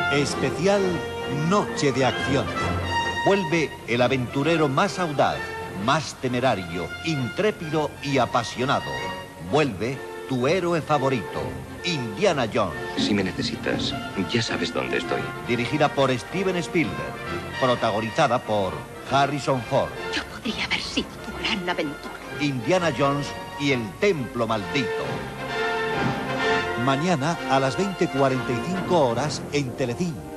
Especial Noche de Acción. Vuelve el aventurero más audaz, más temerario, intrépido y apasionado. Vuelve tu héroe favorito, Indiana Jones. Si me necesitas, ya sabes dónde estoy. Dirigida por Steven Spielberg. Protagonizada por Harrison Ford. Yo podría haber sido tu gran aventura. Indiana Jones y el Templo Maldito. Mañana a las 20:45 horas en Telecinco.